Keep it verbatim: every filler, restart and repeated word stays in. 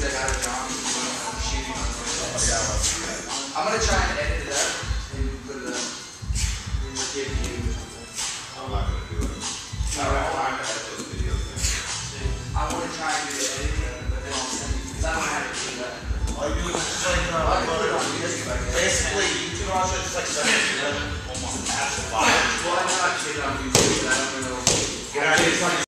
I got a job shooting on Oh, yeah, I want to see that. I'm gonna try and edit it up and put it up. And give you something. I'm not gonna do it. I don't know how to edit those videos, man. I want to try and do the editing, but then I'll send you because I don't know how to do that. All you do is just like, uh, I can put it on YouTube, I guess. basically, YouTube also just like send it to them almost massive live. Well, I know I can get it on YouTube, but I don't know. Yeah, it's like